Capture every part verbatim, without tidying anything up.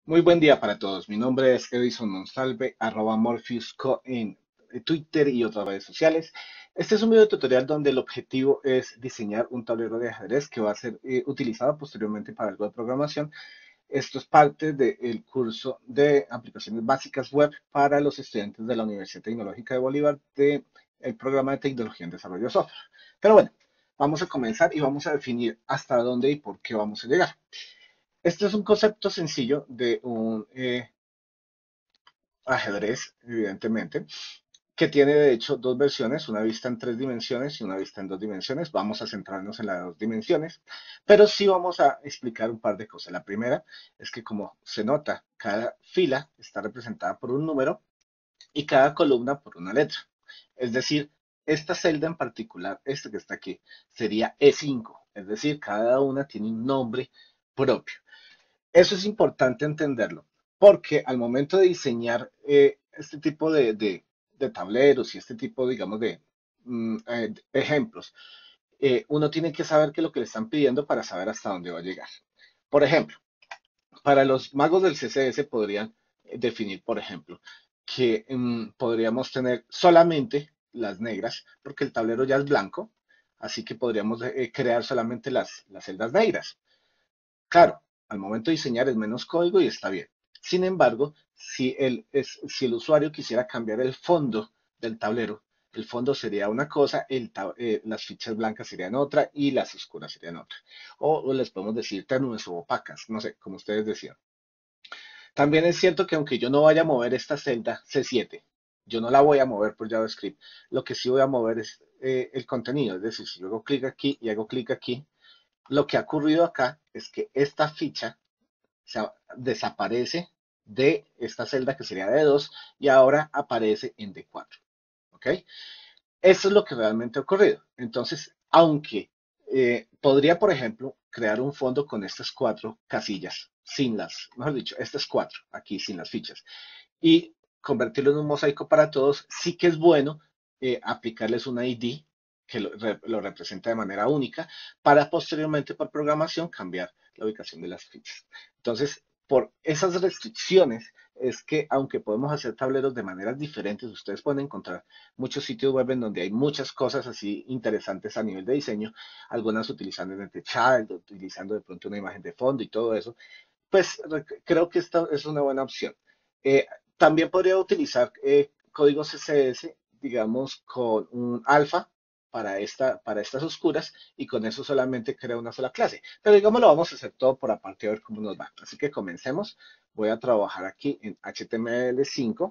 Muy buen día para todos. Mi nombre es Edison Monsalve, arroba MorpheusCo en Twitter y otras redes sociales. Este es un video tutorial donde el objetivo es diseñar un tablero de ajedrez que va a ser eh, utilizado posteriormente para algo de programación. Esto es parte del curso de aplicaciones básicas web para los estudiantes de la Universidad Tecnológica de Bolívar del programa de tecnología en desarrollo de software. Pero bueno, vamos a comenzar y vamos a definir hasta dónde y por qué vamos a llegar. Este es un concepto sencillo de un eh, ajedrez, evidentemente, que tiene de hecho dos versiones, una vista en tres dimensiones y una vista en dos dimensiones. Vamos a centrarnos en las dos dimensiones, pero sí vamos a explicar un par de cosas. La primera es que, como se nota, cada fila está representada por un número y cada columna por una letra. Es decir, esta celda en particular, esta que está aquí, sería E cinco, es decir, cada una tiene un nombre propio. Eso es importante entenderlo, porque al momento de diseñar eh, este tipo de, de- de tableros y este tipo, digamos, de mm, eh, ejemplos, eh, uno tiene que saber qué es lo que le están pidiendo para saber hasta dónde va a llegar. Por ejemplo, para los magos del C S S podrían eh, definir, por ejemplo, que mm, podríamos tener solamente las negras, porque el tablero ya es blanco, así que podríamos eh, crear solamente las, las celdas negras. Claro, al momento de diseñar es menos código y está bien. Sin embargo, si el, es- si el usuario quisiera cambiar el fondo del tablero, el fondo sería una cosa, el ta- eh, las fichas blancas serían otra y las oscuras serían otra. O, o les podemos decir tenues o opacas, no sé, como ustedes decían. También es cierto que aunque yo no vaya a mover esta celda C siete, yo no la voy a mover por JavaScript, lo que sí voy a mover es eh, el contenido. Es decir, si yo hago clic aquí y hago clic aquí, lo que ha ocurrido acá es que esta ficha sea, desaparece de esta celda que sería D dos y ahora aparece en D cuatro. ¿Ok? Eso es lo que realmente ha ocurrido. Entonces, aunque eh, podría, por ejemplo, crear un fondo con estas cuatro casillas, sin las, mejor dicho, estas cuatro, aquí sin las fichas, y convertirlo en un mosaico para todos, sí que es bueno eh, aplicarles una I D que lo, re, lo, representa de manera única para posteriormente por programación cambiar la ubicación de las fichas. Entonces, por esas restricciones es que aunque podemos hacer tableros de maneras diferentes, ustedes pueden encontrar muchos sitios web en donde hay muchas cosas así interesantes a nivel de diseño, algunas utilizando el Child, utilizando de pronto una imagen de fondo y todo eso, pues creo que esta es una buena opción. Eh, También podría utilizar eh, código C S S, digamos, con un alfa para, esta, para estas oscuras y con eso solamente crea una sola clase. Pero digamos, lo vamos a hacer todo por aparte a ver cómo nos va. Así que comencemos. Voy a trabajar aquí en H T M L cinco.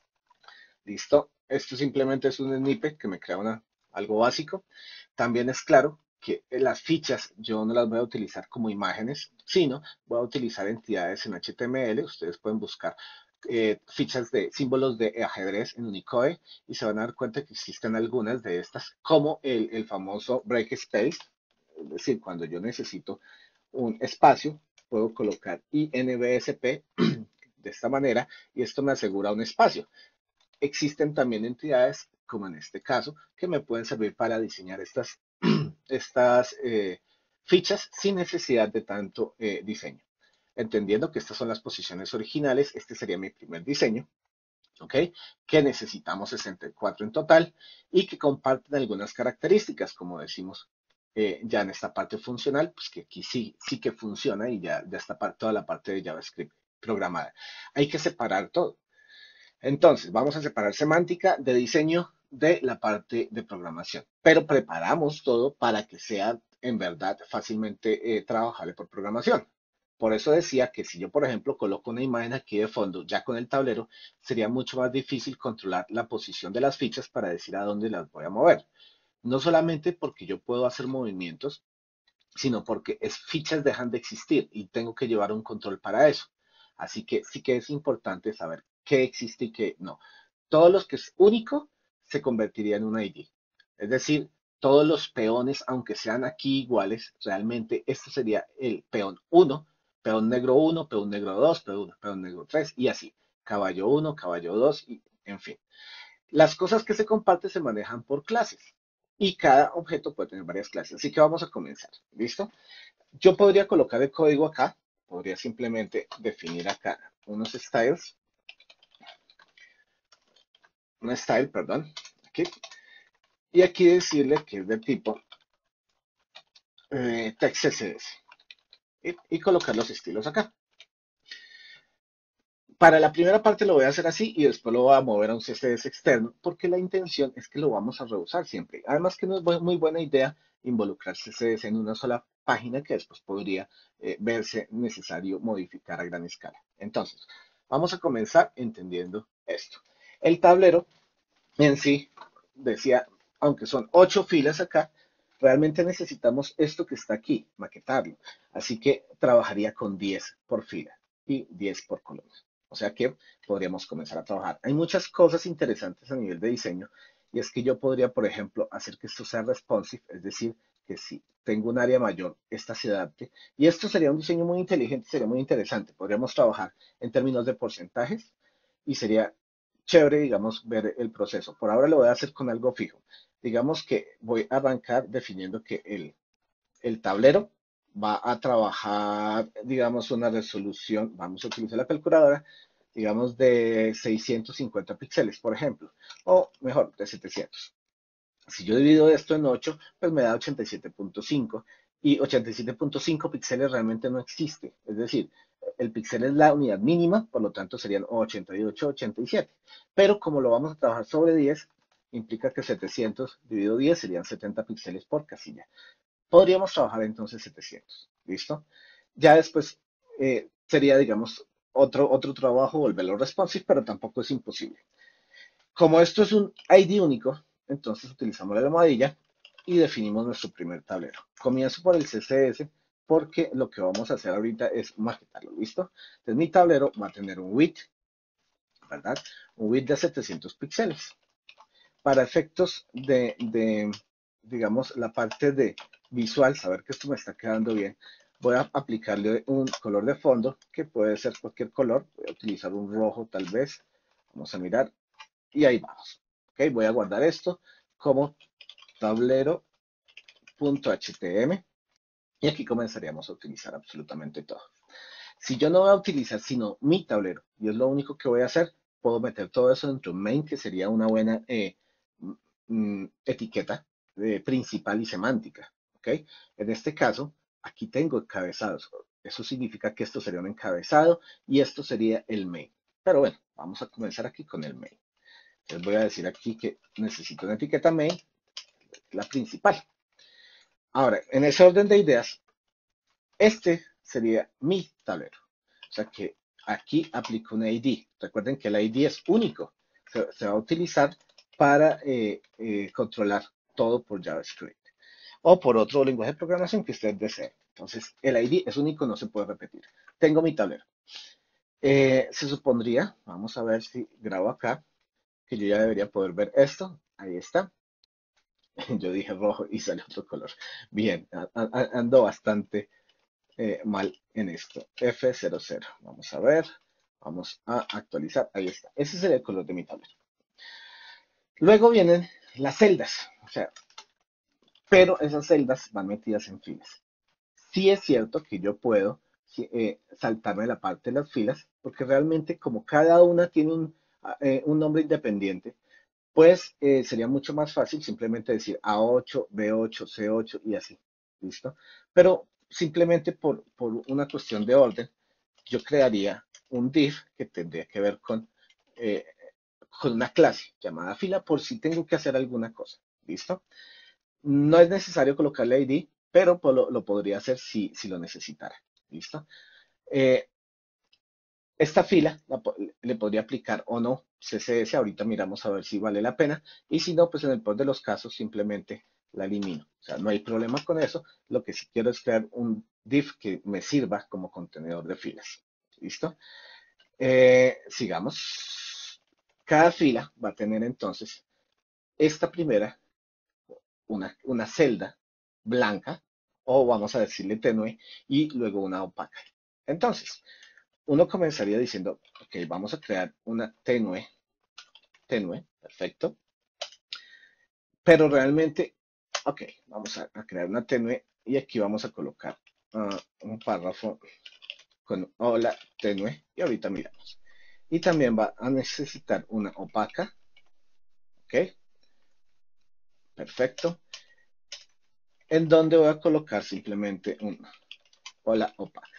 Listo. Esto simplemente es un snippet que me crea una, algo básico. También es claro que las fichas yo no las voy a utilizar como imágenes, sino voy a utilizar entidades en H T M L. Ustedes pueden buscar eh, fichas de símbolos de ajedrez en Unicode y se van a dar cuenta que existen algunas de estas, como el, el famoso break space, es decir, cuando yo necesito un espacio, puedo colocar I N B S P de esta manera y esto me asegura un espacio. Existen también entidades, como en este caso, que me pueden servir para diseñar estas, estas eh, fichas sin necesidad de tanto eh, diseño. Entendiendo que estas son las posiciones originales, este sería mi primer diseño, ¿ok? Que necesitamos sesenta y cuatro en total y que comparten algunas características, como decimos eh, ya en esta parte funcional, pues que aquí sí, sí que funciona y ya, ya está toda la parte de JavaScript programada. Hay que separar todo. Entonces, vamos a separar semántica de diseño de la parte de programación, pero preparamos todo para que sea en verdad fácilmente eh, trabajable por programación. Por eso decía que si yo, por ejemplo, coloco una imagen aquí de fondo ya con el tablero, sería mucho más difícil controlar la posición de las fichas para decir a dónde las voy a mover. No solamente porque yo puedo hacer movimientos, sino porque es, fichas dejan de existir y tengo que llevar un control para eso. Así que sí que es importante saber qué existe y qué no. Todos los que es único se convertiría en un I D. Es decir, todos los peones, aunque sean aquí iguales, realmente este sería el peón uno, peón negro uno, peón negro dos, peón, peón negro tres y así. Caballo uno, caballo dos y en fin. Las cosas que se comparten se manejan por clases y cada objeto puede tener varias clases. Así que vamos a comenzar. ¿Listo? Yo podría colocar el código acá, podría simplemente definir acá unos styles, un style, perdón, aquí, y aquí decirle que es de tipo eh, text C S S y, y colocar los estilos acá. Para la primera parte lo voy a hacer así y después lo voy a mover a un C S S externo porque la intención es que lo vamos a reusar siempre. Además que no es bu- muy buena idea involucrar C S S en una sola página que después podría eh, verse necesario modificar a gran escala. Entonces, vamos a comenzar entendiendo esto. El tablero en sí, decía, aunque son ocho filas acá, realmente necesitamos esto que está aquí, maquetarlo. Así que trabajaría con diez por fila y diez por columna. O sea que podríamos comenzar a trabajar. Hay muchas cosas interesantes a nivel de diseño y es que yo podría, por ejemplo, hacer que esto sea responsive, es decir, que si tengo un área mayor, esta se adapte. Y esto sería un diseño muy inteligente, sería muy interesante. Podríamos trabajar en términos de porcentajes y sería chévere, digamos, ver el proceso. Por ahora lo voy a hacer con algo fijo. Digamos que voy a arrancar definiendo que el, el tablero va a trabajar, digamos, una resolución, vamos a utilizar la calculadora, digamos, de seiscientos cincuenta píxeles, por ejemplo, o mejor, de setecientos. Si yo divido esto en ocho, pues me da ochenta y siete punto cinco y ochenta y siete punto cinco píxeles realmente no existe. Es decir, el píxel es la unidad mínima, por lo tanto serían ochenta y ocho, ochenta y siete. Pero como lo vamos a trabajar sobre diez, implica que setecientos dividido diez serían setenta píxeles por casilla. Podríamos trabajar entonces setecientos. ¿Listo? Ya después eh, sería, digamos, otro, otro trabajo, volverlo responsive, pero tampoco es imposible. Como esto es un I D único, entonces utilizamos la almohadilla y definimos nuestro primer tablero. Comienzo por el C S S porque lo que vamos a hacer ahorita es maquetarlo, ¿listo? Entonces mi tablero va a tener un width, ¿verdad? Un width de setecientos píxeles. Para efectos de, de, digamos, la parte de visual, saber que esto me está quedando bien, voy a aplicarle un color de fondo que puede ser cualquier color. Voy a utilizar un rojo tal vez. Vamos a mirar y ahí vamos. Ok, voy a guardar esto como tablero.htm y aquí comenzaríamos a utilizar absolutamente todo. Si yo no voy a utilizar sino mi tablero y es lo único que voy a hacer, puedo meter todo eso dentro de un main que sería una buena eh, mm, etiqueta eh, principal y semántica. ¿Ok? En este caso, aquí tengo encabezados. Eso significa que esto sería un encabezado y esto sería el main. Pero bueno, vamos a comenzar aquí con el main. Les voy a decir aquí que necesito una etiqueta main, la principal. Ahora, en ese orden de ideas, este sería mi tablero. O sea que aquí aplico un I D. Recuerden que el I D es único. Se, se va a utilizar para eh, eh, controlar todo por JavaScript o por otro lenguaje de programación que usted desee. Entonces, el I D es único, no se puede repetir. Tengo mi tablero. Eh, se supondría, vamos a ver si grabo acá, que yo ya debería poder ver esto. Ahí está. Yo dije rojo y sale otro color. Bien, a- a- ando bastante eh, mal en esto. F cero cero. Vamos a ver. Vamos a actualizar. Ahí está. Ese sería el color de mi tablero. Luego vienen las celdas. O sea, pero esas celdas van metidas en filas. Sí es cierto que yo puedo sí, eh, saltarme la parte de las filas, porque realmente como cada una tiene un, eh, un nombre independiente, pues eh, sería mucho más fácil simplemente decir A ocho, B ocho, C ocho y así. ¿Listo? Pero simplemente por, por una cuestión de orden, yo crearía un div que tendría que ver con, eh, con una clase llamada fila por si tengo que hacer alguna cosa. ¿Listo? No es necesario colocarle I D, pero pues, lo, lo podría hacer si, si lo necesitara. ¿Listo? Eh, esta fila la le podría aplicar o no C S S, ahorita miramos a ver si vale la pena, y si no, pues en el peor de los casos simplemente la elimino. O sea, no hay problema con eso, lo que sí quiero es crear un div que me sirva como contenedor de filas. ¿Listo? Eh, sigamos. Cada fila va a tener entonces esta primera, una, una celda blanca, o vamos a decirle tenue, y luego una opaca. Entonces, uno comenzaría diciendo, ok, vamos a crear una tenue, tenue, perfecto, pero realmente, ok, vamos a, a crear una tenue y aquí vamos a colocar uh, un párrafo con hola tenue y ahorita miramos. Y también va a necesitar una opaca, ¿ok? Perfecto. En donde voy a colocar simplemente un hola opaca.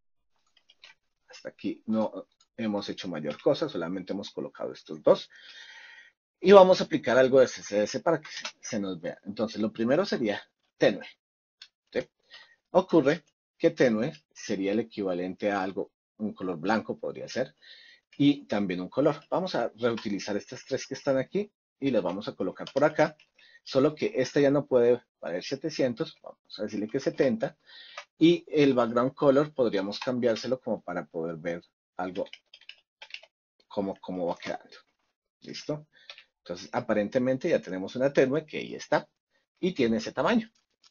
Hasta aquí no hemos hecho mayor cosa, solamente hemos colocado estos dos. Y vamos a aplicar algo de C S S para que se nos vea. Entonces, lo primero sería tenue. ¿Sí? Ocurre que tenue sería el equivalente a algo, un color blanco podría ser, y también un color. Vamos a reutilizar estas tres que están aquí y las vamos a colocar por acá, solo que esta ya no puede valer setecientos, vamos a decirle que setenta, y el background color podríamos cambiárselo como para poder ver algo como, como va quedando. ¿Listo? Entonces, aparentemente ya tenemos una tenue que ahí está y tiene ese tamaño.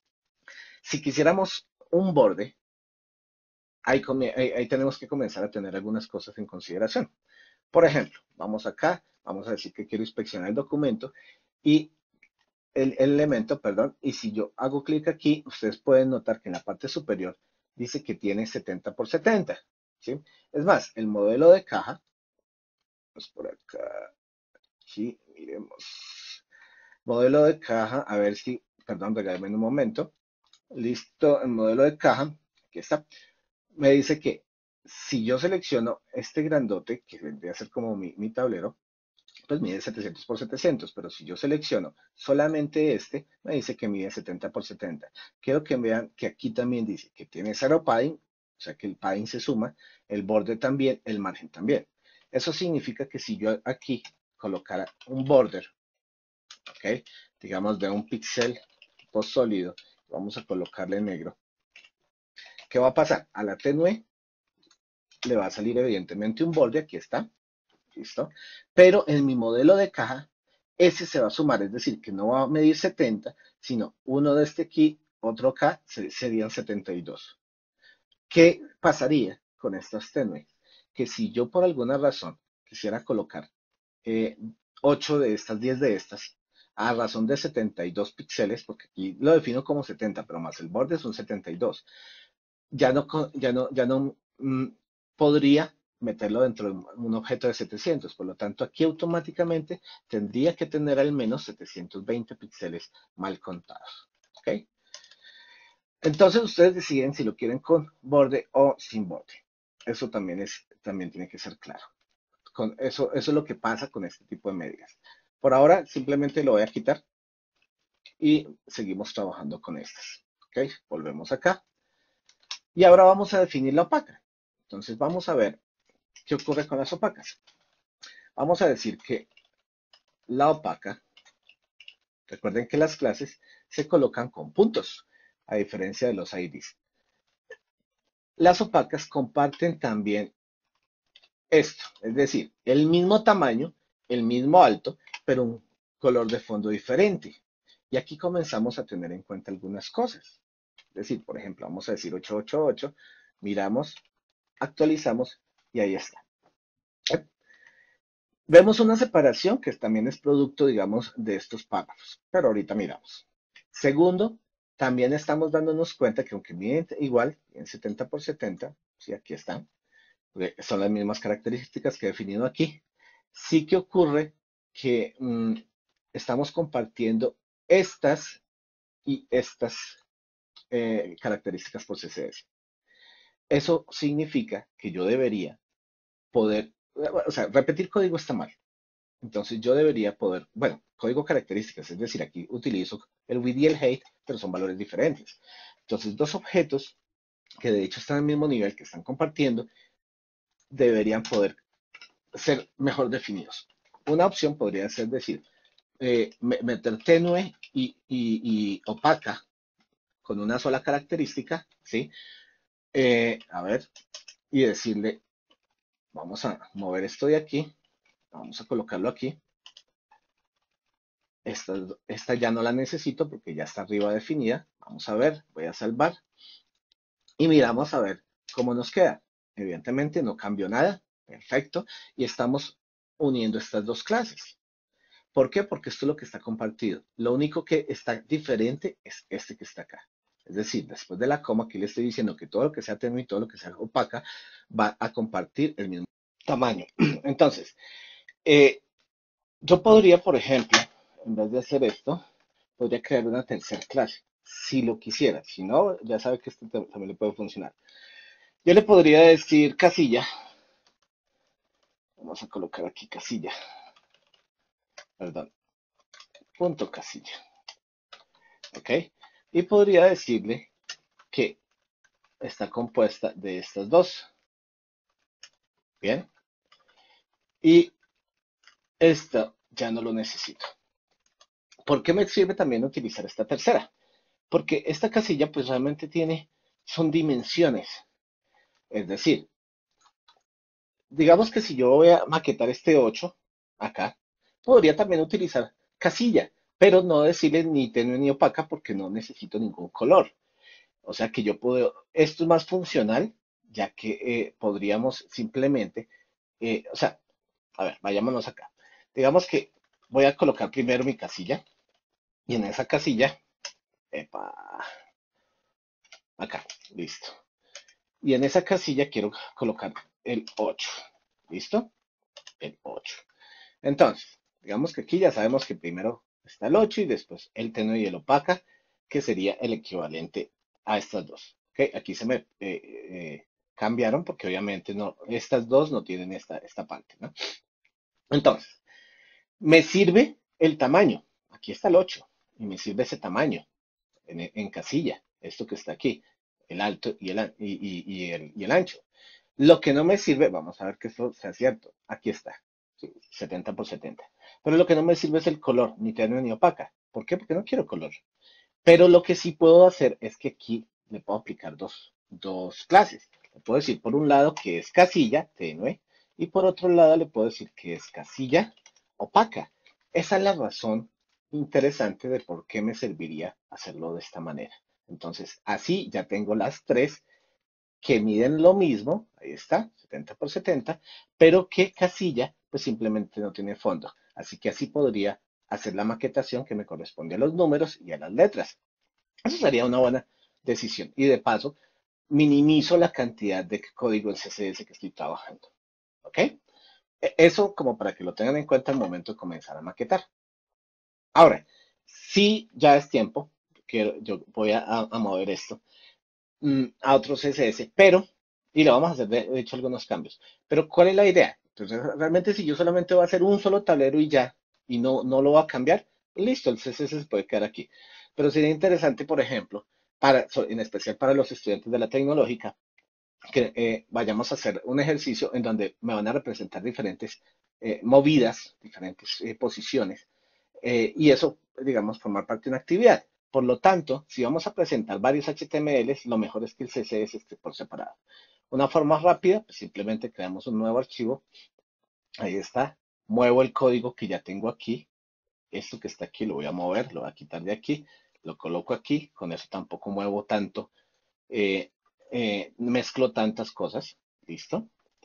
Si quisiéramos un borde, ahí, ahí, ahí tenemos que comenzar a tener algunas cosas en consideración. Por ejemplo, vamos acá, vamos a decir que quiero inspeccionar el documento y el, el elemento, perdón, y si yo hago clic aquí, ustedes pueden notar que en la parte superior dice que tiene setenta por setenta, ¿sí? Es más, el modelo de caja, pues por acá, aquí, miremos, modelo de caja, a ver si, perdón, regálame un momento, listo, el modelo de caja, aquí está, me dice que si yo selecciono este grandote, que vendría a ser como mi, mi tablero, pues mide setecientos por setecientos, pero si yo selecciono solamente este, me dice que mide setenta por setenta. Quiero que vean que aquí también dice que tiene cero padding, o sea que el padding se suma, el borde también, el margen también. Eso significa que si yo aquí colocara un border, ¿ok? Digamos de un píxel tipo sólido, vamos a colocarle negro. ¿Qué va a pasar? A la tenue le va a salir evidentemente un borde, aquí está, ¿listo? Pero en mi modelo de caja, ese se va a sumar, es decir, que no va a medir setenta, sino uno de este aquí, otro acá, serían setenta y dos. ¿Qué pasaría con estas tenues? Que si yo por alguna razón quisiera colocar eh, ocho de estas, diez de estas, a razón de setenta y dos píxeles, porque aquí lo defino como setenta, pero más el borde son setenta y dos, ya no, ya no, ya no mm, podría meterlo dentro de un objeto de setecientos. Por lo tanto, aquí automáticamente tendría que tener al menos setecientos veinte píxeles mal contados. ¿Ok? Entonces, ustedes deciden si lo quieren con borde o sin borde. Eso también, es, también tiene que ser claro. Con eso, eso es lo que pasa con este tipo de medidas. Por ahora, simplemente lo voy a quitar y seguimos trabajando con estas. ¿Ok? Volvemos acá. Y ahora vamos a definir la opaca. Entonces, vamos a ver qué ocurre con las opacas. Vamos a decir que la opaca, recuerden que las clases se colocan con puntos, a diferencia de los I Ds. Las opacas comparten también esto, es decir, el mismo tamaño, el mismo alto, pero un color de fondo diferente. Y aquí comenzamos a tener en cuenta algunas cosas. Es decir, por ejemplo, vamos a decir ochocientos ochenta y ocho, miramos, actualizamos y ahí está. ¿Eh? Vemos una separación que también es producto, digamos, de estos párrafos, pero ahorita miramos. Segundo, también estamos dándonos cuenta que aunque miden igual, en setenta por setenta, sí, aquí están, son las mismas características que he definido aquí, sí que ocurre que mmm, estamos compartiendo estas y estas eh, características por C S S. Eso significa que yo debería poder, o sea, repetir código está mal. Entonces yo debería poder, bueno, código características, es decir, aquí utilizo el with y el hate, pero son valores diferentes. Entonces, dos objetos que de hecho están al mismo nivel, que están compartiendo, deberían poder ser mejor definidos. Una opción podría ser decir, eh, meter tenue y, y, y, opaca con una sola característica, ¿sí? Eh, a ver, y decirle, vamos a mover esto de aquí, vamos a colocarlo aquí. Esta, esta ya no la necesito porque ya está arriba definida. Vamos a ver, voy a salvar. Y miramos a ver cómo nos queda. Evidentemente no cambió nada. Perfecto. Y estamos uniendo estas dos clases. ¿Por qué? Porque esto es lo que está compartido. Lo único que está diferente es este que está acá. Es decir, después de la coma, aquí le estoy diciendo que todo lo que sea tenue y todo lo que sea opaca va a compartir el mismo tamaño. Entonces, eh, yo podría, por ejemplo, en vez de hacer esto, podría crear una tercera clase, si lo quisiera. Si no, ya sabe que esto tam- también le puede funcionar. Yo le podría decir casilla. Vamos a colocar aquí casilla, perdón, punto casilla. ¿Ok? Y podría decirle que está compuesta de estas dos. Bien. Y esta ya no lo necesito. ¿Por qué me sirve también utilizar esta tercera? Porque esta casilla pues realmente tiene, son dimensiones. Es decir, digamos que si yo voy a maquetar este ocho acá, podría también utilizar casilla, pero no decirle ni tenue ni opaca porque no necesito ningún color. O sea que yo puedo, esto es más funcional, ya que eh, podríamos simplemente, eh, o sea, a ver, vayámonos acá. Digamos que voy a colocar primero mi casilla y en esa casilla, epa, acá, listo. Y en esa casilla quiero colocar el ocho, ¿listo? El ocho. Entonces, digamos que aquí ya sabemos que primero está el ocho y después el tenue y el opaca, que sería el equivalente a estas dos. ¿Ok? Aquí se me eh, eh, cambiaron porque obviamente no, estas dos no tienen esta, esta parte, ¿no? Entonces, me sirve el tamaño. Aquí está el ocho y me sirve ese tamaño en, en casilla, esto que está aquí, el alto y el, y, y, y el, y el ancho. Lo que no me sirve, vamos a ver que esto sea cierto, aquí está, sí, setenta por setenta. Pero lo que no me sirve es el color, ni tenue ni opaca. ¿Por qué? Porque no quiero color. Pero lo que sí puedo hacer es que aquí le puedo aplicar dos, dos clases. Le puedo decir por un lado que es casilla, tenue, y por otro lado le puedo decir que es casilla opaca. Esa es la razón interesante de por qué me serviría hacerlo de esta manera. Entonces, así ya tengo las tres que miden lo mismo, ahí está, setenta por setenta, pero que casilla pues simplemente no tiene fondo. Así que así podría hacer la maquetación que me corresponde a los números y a las letras. Eso sería una buena decisión. Y de paso, minimizo la cantidad de código en C S S que estoy trabajando. ¿Ok? Eso como para que lo tengan en cuenta al momento de comenzar a maquetar. Ahora, si ya es tiempo, quiero, yo voy a, a mover esto mm, a otro C S S, pero, y le vamos a hacer de, de hecho algunos cambios. Pero, ¿cuál es la idea? Entonces, realmente si yo solamente voy a hacer un solo tablero y ya, y no, no lo voy a cambiar, listo, el C S S se puede quedar aquí. Pero sería interesante, por ejemplo, para, en especial para los estudiantes de la tecnológica, que eh, vayamos a hacer un ejercicio en donde me van a representar diferentes eh, movidas, diferentes eh, posiciones, eh, y eso, digamos, formar parte de una actividad. Por lo tanto, si vamos a presentar varios H T M Ls, lo mejor es que el C S S esté por separado. Una forma rápida, pues simplemente creamos un nuevo archivo. Ahí está. Muevo el código que ya tengo aquí. Esto que está aquí lo voy a mover, lo voy a quitar de aquí, lo coloco aquí. Con eso tampoco muevo tanto, eh, eh, mezclo tantas cosas. Listo.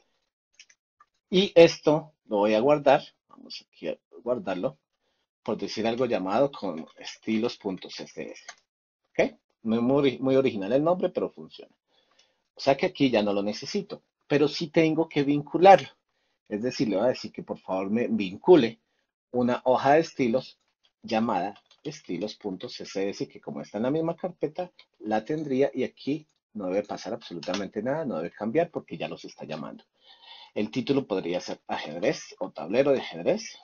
Y esto lo voy a guardar. Vamos aquí a guardarlo por decir algo llamado con estilos.css. ¿Ok? Muy, muy, muy original el nombre, pero funciona. O sea que aquí ya no lo necesito, pero sí tengo que vincularlo. Es decir, le voy a decir que por favor me vincule una hoja de estilos llamada estilos.css, que como está en la misma carpeta, la tendría y aquí no debe pasar absolutamente nada, no debe cambiar porque ya los está llamando. El título podría ser ajedrez o tablero de ajedrez.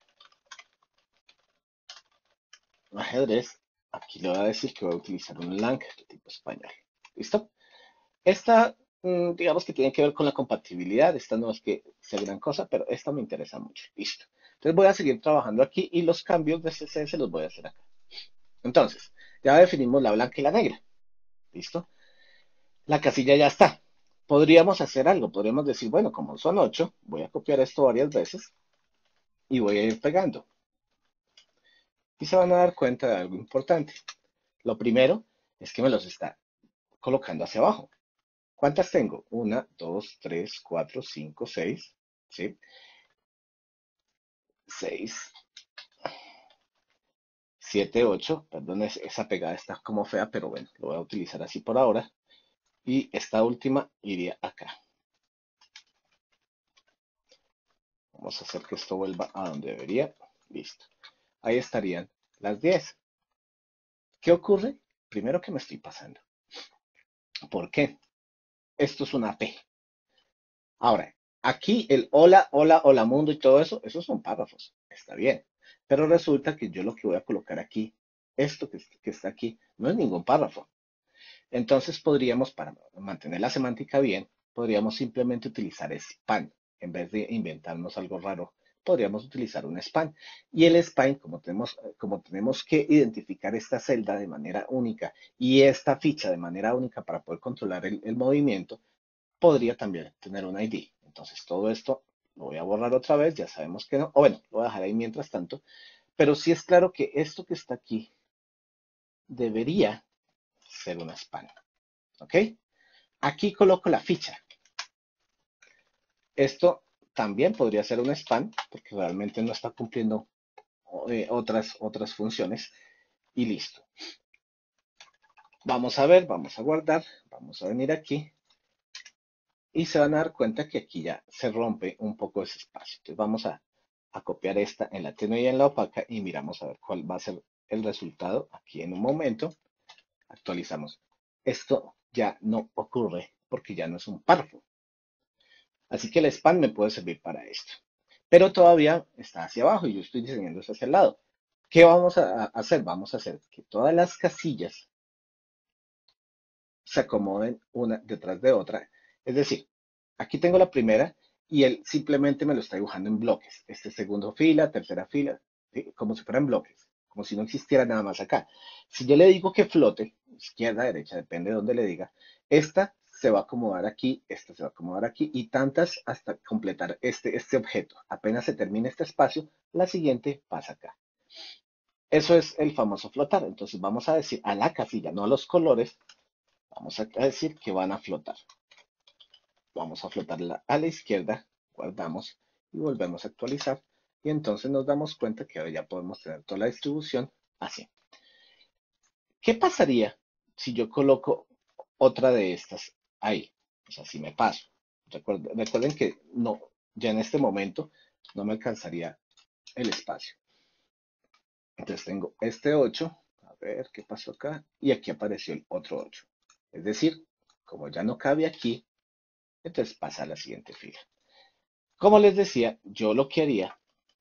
Ajedrez. Aquí le voy a decir que voy a utilizar un lang de tipo español. ¿Listo? Esta, mm, digamos que tiene que ver con la compatibilidad. Esta no es que sea gran cosa, pero esta me interesa mucho. Listo. Entonces voy a seguir trabajando aquí y los cambios de C S S los voy a hacer acá. Entonces, ya definimos la blanca y la negra. ¿Listo? La casilla ya está. Podríamos hacer algo. Podríamos decir, bueno, como son ocho, voy a copiar esto varias veces y voy a ir pegando. Y se van a dar cuenta de algo importante. Lo primero es que me los está colocando hacia abajo. ¿Cuántas tengo? Una, dos, tres, cuatro, cinco, seis. ¿Sí? Seis. siete ocho, perdón, es- esa pegada está como fea, pero bueno, lo voy a utilizar así por ahora. Y esta última iría acá. Vamos a hacer que esto vuelva a donde debería. Listo. Ahí estarían las diez. ¿Qué ocurre? Primero que me estoy pasando. ¿Por qué? Esto es una P. Ahora, aquí el hola, hola, hola mundo y todo eso, esos son párrafos. Está bien. Pero resulta que yo lo que voy a colocar aquí, esto que, que está aquí, no es ningún párrafo. Entonces podríamos, para mantener la semántica bien, podríamos simplemente utilizar span. En vez de inventarnos algo raro, podríamos utilizar un span. Y el span, como tenemos, como tenemos que identificar esta celda de manera única y esta ficha de manera única para poder controlar el, el movimiento, podría también tener un I D. Entonces todo esto lo voy a borrar otra vez, ya sabemos que no. O bueno, lo voy a dejar ahí mientras tanto. Pero sí es claro que esto que está aquí debería ser un span. ¿Ok? Aquí coloco la ficha. Esto también podría ser un span, porque realmente no está cumpliendo eh, otras, otras funciones. Y listo. Vamos a ver, vamos a guardar, vamos a venir aquí. Y se van a dar cuenta que aquí ya se rompe un poco ese espacio. Entonces vamos a, a copiar esta en la tenue y en la opaca y miramos a ver cuál va a ser el resultado. Aquí en un momento actualizamos. Esto ya no ocurre porque ya no es un párrafo. Así que el span me puede servir para esto. Pero todavía está hacia abajo y yo estoy diseñando hacia el lado. ¿Qué vamos a hacer? Vamos a hacer que todas las casillas se acomoden una detrás de otra. Es decir, aquí tengo la primera y él simplemente me lo está dibujando en bloques. Este segundo fila, tercera fila, ¿sí? Como si fueran bloques, como si no existiera nada más acá. Si yo le digo que flote, izquierda, derecha, depende de dónde le diga, esta se va a acomodar aquí, esta se va a acomodar aquí y tantas hasta completar este, este objeto. Apenas se termine este espacio, la siguiente pasa acá. Eso es el famoso flotar. Entonces vamos a decir a la casilla, no a los colores, vamos a decir que van a flotar. Vamos a flotarla a la izquierda, guardamos y volvemos a actualizar. Y entonces nos damos cuenta que ahora ya podemos tener toda la distribución así. ¿Qué pasaría si yo coloco otra de estas ahí? O sea, si me paso. Recuerden, recuerden que no, ya en este momento no me alcanzaría el espacio. Entonces tengo este ocho, a ver qué pasó acá, y aquí apareció el otro ocho. Es decir, como ya no cabe aquí, entonces pasa a la siguiente fila. Como les decía, yo lo que haría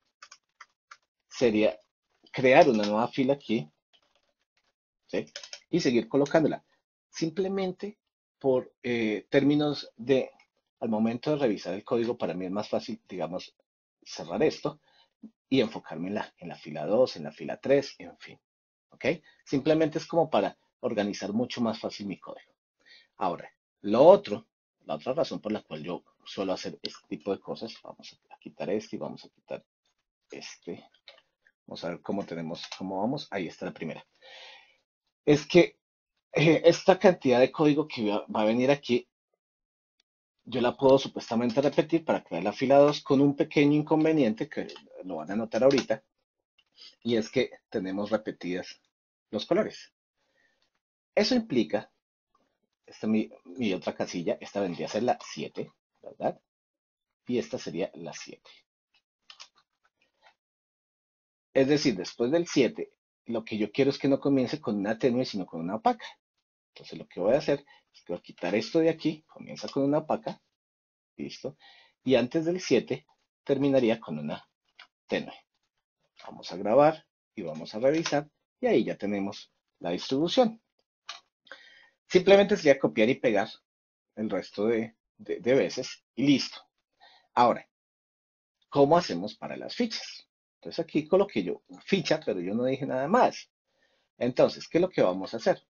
sería crear una nueva fila aquí, ¿sí? Y seguir colocándola. Simplemente por eh, términos de, al momento de revisar el código, para mí es más fácil, digamos, cerrar esto y enfocarme en la, en la fila dos, en la fila tres, en fin. ¿Ok? Simplemente es como para organizar mucho más fácil mi código. Ahora, lo otro, la otra razón por la cual yo suelo hacer este tipo de cosas, vamos a quitar este y vamos a quitar este. Vamos a ver cómo tenemos, cómo vamos. Ahí está la primera. Es que eh, esta cantidad de código que va, va a venir aquí, yo la puedo supuestamente repetir para crear la fila dos con un pequeño inconveniente que lo van a notar ahorita, y es que tenemos repetidas los colores. Eso implica, esta es mi, mi otra casilla, esta vendría a ser la siete, ¿verdad? Y esta sería la siete. Es decir, después del siete, lo que yo quiero es que no comience con una tenue, sino con una opaca. Entonces lo que voy a hacer es que voy a quitar esto de aquí, comienza con una opaca, listo, y antes del siete terminaría con una tenue. Vamos a grabar y vamos a revisar y ahí ya tenemos la distribución. Simplemente sería copiar y pegar el resto de, de, de veces y listo. Ahora, ¿cómo hacemos para las fichas? Entonces aquí coloqué yo ficha, pero yo no dije nada más. Entonces, ¿qué es lo que vamos a hacer?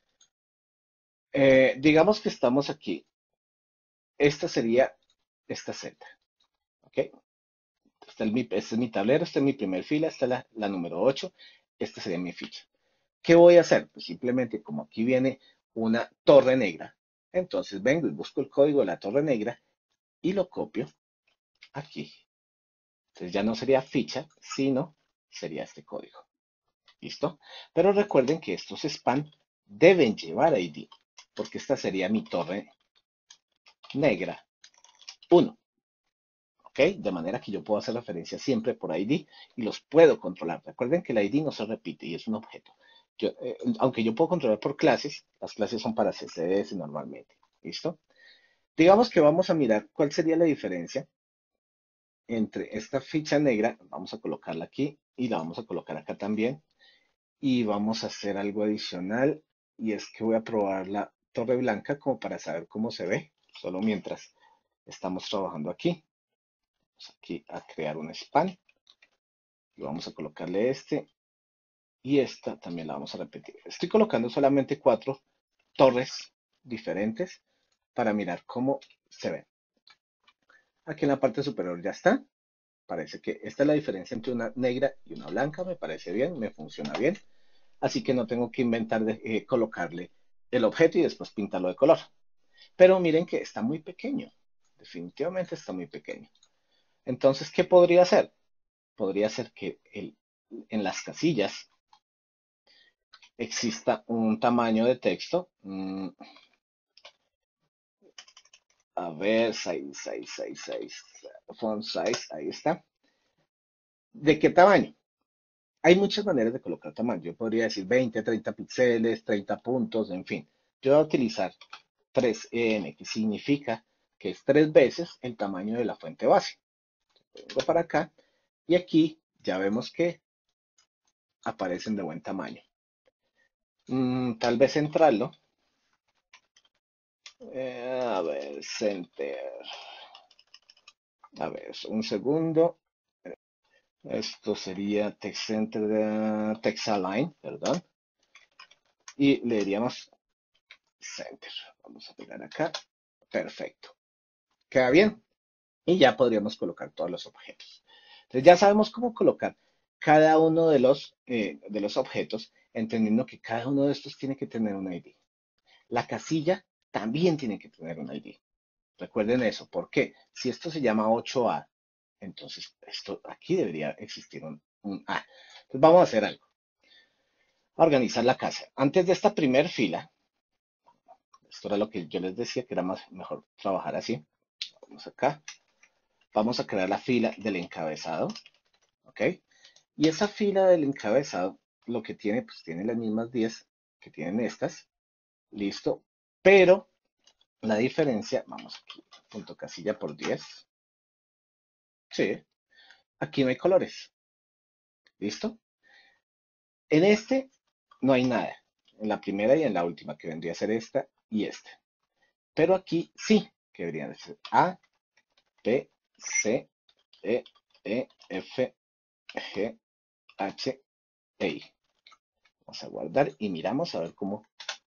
Eh, digamos que estamos aquí. Esta sería esta celda. ¿Ok? Este es, mi, este es mi tablero, esta es mi primer fila, esta es la, la número ocho, esta sería mi ficha. ¿Qué voy a hacer? Pues simplemente como aquí viene una torre negra, entonces vengo y busco el código de la torre negra y lo copio aquí. Entonces ya no sería ficha, sino sería este código. ¿Listo? Pero recuerden que estos span deben llevar I D, porque esta sería mi torre negra uno. ¿Ok? De manera que yo puedo hacer referencia siempre por I D y los puedo controlar. Recuerden que el I D no se repite y es un objeto. Yo, eh, aunque yo puedo controlar por clases, las clases son para C S S normalmente. ¿Listo? Digamos que vamos a mirar cuál sería la diferencia entre esta ficha negra. Vamos a colocarla aquí y la vamos a colocar acá también. Y vamos a hacer algo adicional y es que voy a probar la torre blanca como para saber cómo se ve, solo mientras estamos trabajando aquí. Vamos aquí a crear un span y vamos a colocarle este y esta también la vamos a repetir. Estoy colocando solamente cuatro torres diferentes para mirar cómo se ven. Aquí en la parte superior ya está. Parece que esta es la diferencia entre una negra y una blanca. Me parece bien, me funciona bien. Así que no tengo que inventar de eh, colocarle el objeto y después pintarlo de color. Pero miren que está muy pequeño. Definitivamente está muy pequeño. Entonces, ¿qué podría hacer? Podría ser que el, en las casillas exista un tamaño de texto. Mm, a ver, seis, seis, seis, seis, font size, ahí está. ¿De qué tamaño? Hay muchas maneras de colocar tamaño. Yo podría decir veinte, treinta píxeles, treinta puntos, en fin. Yo voy a utilizar tres E N, que significa que es tres veces el tamaño de la fuente base. Vengo para acá y aquí ya vemos que aparecen de buen tamaño. Mm, tal vez centrarlo. Eh, a ver, center. A ver, un segundo. Esto sería text center, de text align, perdón. Y le diríamos center. Vamos a pegar acá. Perfecto. ¿Queda bien? Y ya podríamos colocar todos los objetos. Entonces ya sabemos cómo colocar cada uno de los, eh, de los objetos, entendiendo que cada uno de estos tiene que tener un I D. La casilla también tiene que tener un I D. Recuerden eso. ¿Por qué? Si esto se llama ocho A, entonces esto aquí debería existir un, un A. Entonces vamos a hacer algo. A organizar la casa. Antes de esta primer fila, esto era lo que yo les decía que era más, mejor trabajar así. Vamos acá. Vamos a crear la fila del encabezado. ¿Ok? Y esa fila del encabezado, lo que tiene, pues tiene las mismas diez que tienen estas. Listo. Pero la diferencia, vamos aquí, punto casilla por diez. Sí. Aquí no hay colores. ¿Listo? En este no hay nada. En la primera y en la última, que vendría a ser esta y esta. Pero aquí sí, que deberían ser A, B, C, E, E, F, G, H, E, I. Vamos a guardar y miramos a ver cómo,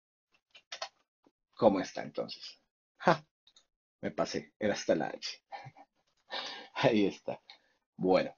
cómo está entonces. ¡Ja! Me pasé, era hasta la H. Ahí está. Bueno,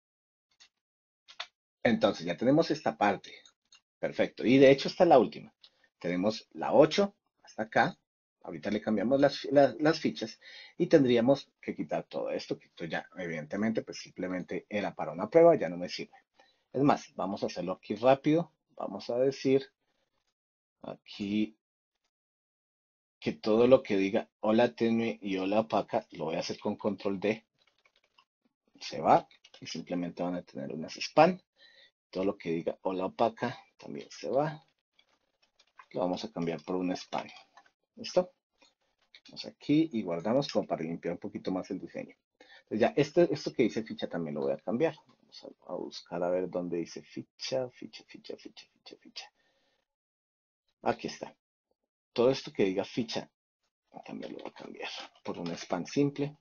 entonces ya tenemos esta parte. Perfecto. Y de hecho está la última. Tenemos la ocho hasta acá. Ahorita le cambiamos las, las, las fichas y tendríamos que quitar todo esto, que esto ya evidentemente pues simplemente era para una prueba, ya no me sirve. Es más, vamos a hacerlo aquí rápido. Vamos a decir aquí que todo lo que diga hola tenue y hola opaca lo voy a hacer con control D. Se va y simplemente van a tener unas span. Todo lo que diga hola opaca también se va. Lo vamos a cambiar por un span. ¿Listo? Vamos aquí y guardamos como para limpiar un poquito más el diseño. Entonces ya este, esto que dice ficha también lo voy a cambiar. Vamos a, a buscar a ver dónde dice ficha, ficha, ficha, ficha, ficha, ficha. Aquí está. Todo esto que diga ficha también lo voy a cambiar por un span simple.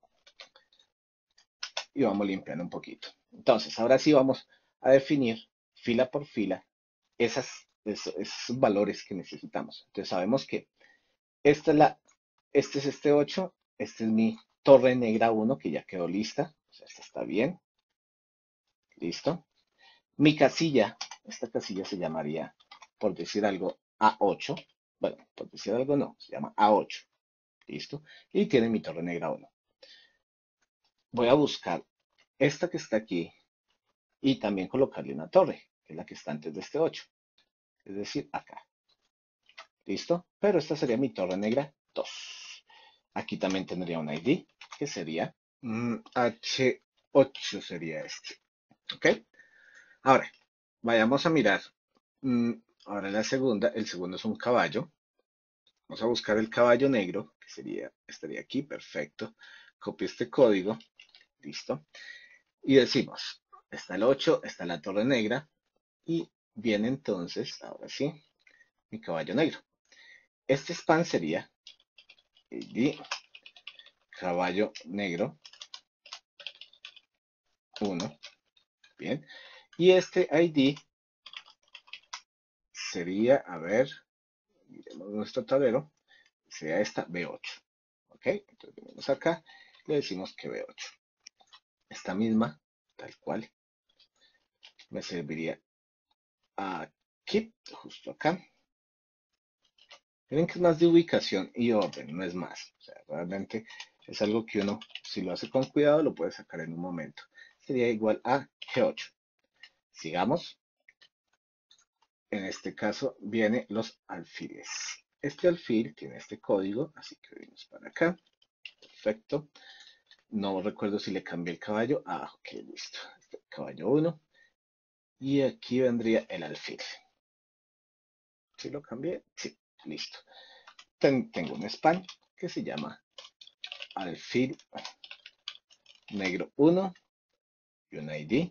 Y vamos limpiando un poquito. Entonces, ahora sí vamos a definir fila por fila esas, esos, esos valores que necesitamos. Entonces sabemos que esta es la, este es este ocho, este es mi torre negra uno que ya quedó lista. O sea, esta está bien. Listo. Mi casilla, esta casilla se llamaría, por decir algo, A ocho. Bueno, por decir algo no, se llama A ocho. Listo. Y tiene mi torre negra uno. Voy a buscar esta que está aquí y también colocarle una torre. que es la que está antes de este ocho, es decir, acá. ¿Listo? Pero esta sería mi torre negra dos. Aquí también tendría un I D, que sería mm, H ocho sería este. ¿Ok? Ahora, vayamos a mirar. mm, ahora la segunda, el segundo es un caballo. Vamos a buscar el caballo negro, que sería, estaría aquí, perfecto. Copio este código, listo. Y decimos, está el ocho, está la torre negra, y viene entonces, ahora sí, mi caballo negro. Este span sería I D caballo negro uno, bien. Y este I D sería, a ver, miremos nuestro tablero, sería esta B ocho. ¿Ok? Entonces venimos acá, le decimos que B ocho. Esta misma, tal cual, me serviría aquí, justo acá. Miren que es más de ubicación y orden, no es más. O sea, realmente es algo que uno, si lo hace con cuidado, lo puede sacar en un momento. Sería igual a G ocho. Sigamos. En este caso vienen los alfiles. Este alfil tiene este código, así que venimos para acá. Perfecto. No recuerdo si le cambié el caballo. Ah, ok, listo. Este caballo uno. Y aquí vendría el alfil. ¿Sí lo cambié? Sí, listo. Ten- tengo un span que se llama alfil negro uno y un I D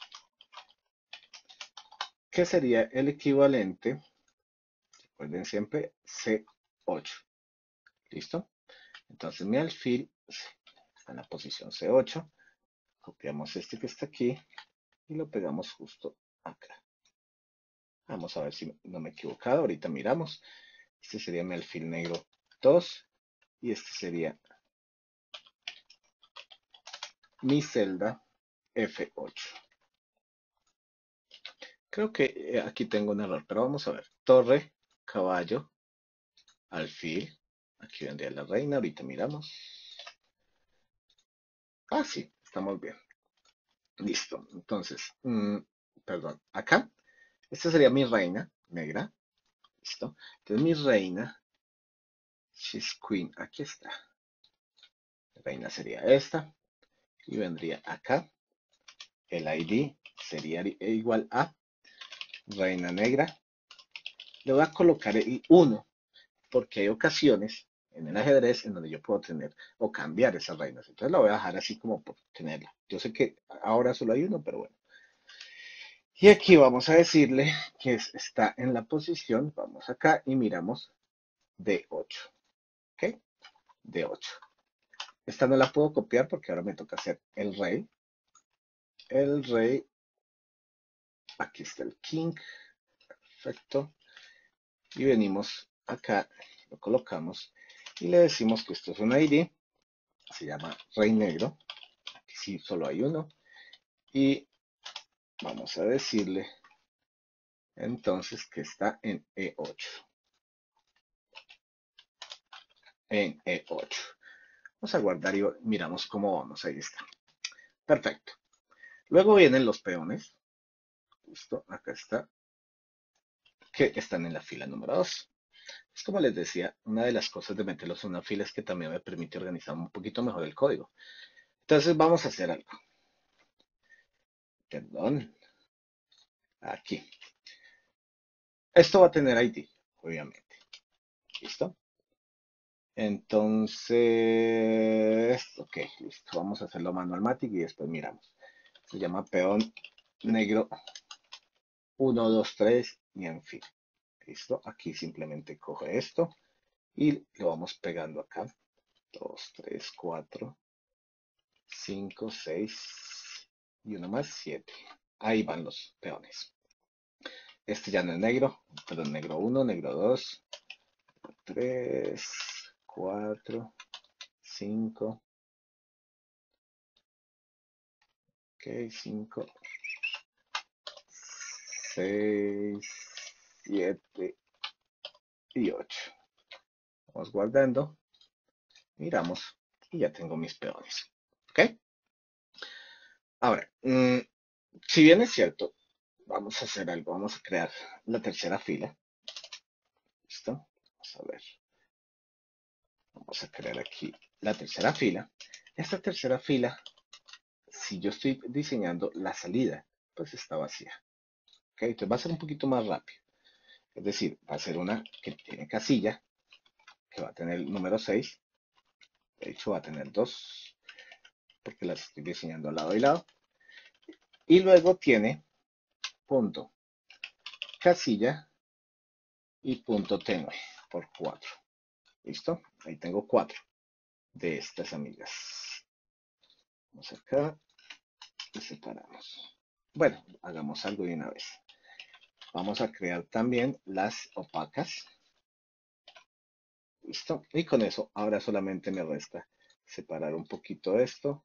que sería el equivalente, recuerden siempre, C ocho. ¿Listo? Entonces mi alfil está en la posición C ocho. Copiamos este que está aquí y lo pegamos justo acá. Vamos a ver si no me he equivocado. Ahorita miramos. Este sería mi alfil negro dos y este sería mi celda F ocho. Creo que eh, aquí tengo un error, pero vamos a ver. Torre, caballo, alfil. Aquí vendría la reina. Ahorita miramos. Ah, sí, estamos bien. Listo. Entonces, mm, perdón, acá. Esta sería mi reina negra. Listo. Entonces mi reina, she's queen, aquí está. La reina sería esta. Y vendría acá. El I D sería igual a reina negra. Le voy a colocar el uno porque hay ocasiones en el ajedrez en donde yo puedo tener o cambiar esas reinas. Entonces la voy a dejar así como por tenerla. Yo sé que ahora solo hay uno, pero bueno. Y aquí vamos a decirle que está en la posición, vamos acá y miramos D ocho. ¿Ok? D ocho. Esta no la puedo copiar porque ahora me toca hacer el rey. El rey, aquí está el king, perfecto. Y venimos acá, lo colocamos y le decimos que esto es un I D, se llama rey negro. Aquí sí solo hay uno. Y vamos a decirle entonces que está en E ocho. En E ocho. Vamos a guardar y miramos cómo vamos. Ahí está. Perfecto. Luego vienen los peones. Listo, acá está. Que están en la fila número dos. Es como les decía, una de las cosas de meterlos en una fila es que también me permite organizar un poquito mejor el código. Entonces vamos a hacer algo. Perdón. Aquí. Esto va a tener I D, obviamente. ¿Listo? Entonces, ok, listo. Vamos a hacerlo manual y después miramos. Se llama peón negro uno, dos, tres y en fin. ¿Listo? Aquí simplemente coge esto y lo vamos pegando acá. dos, tres, cuatro, cinco, seis y uno más, siete. Ahí van los peones. Este ya no es negro, perdón, negro uno, negro dos, tres, cuatro, cinco, ok, cinco, seis, siete y ocho. Vamos guardando, miramos y ya tengo mis peones. ¿Ok? Ahora, mmm, si bien es cierto, Vamos a hacer algo, vamos a crear la tercera fila. ¿Listo? Vamos a ver. Vamos a crear aquí la tercera fila. Esta tercera fila, si yo estoy diseñando la salida, pues está vacía. ¿Ok? Entonces va a ser un poquito más rápido. Es decir, va a ser una que tiene casilla, que va a tener el número seis. De hecho, va a tener dos, porque las estoy diseñando al lado y lado. Y luego tiene punto casilla y punto tenue por cuatro. ¿Listo? Ahí tengo cuatro de estas amigas. Vamos acá y separamos. Bueno, hagamos algo de una vez. Vamos a crear también las opacas. ¿Listo? Y con eso ahora solamente me resta separar un poquito esto.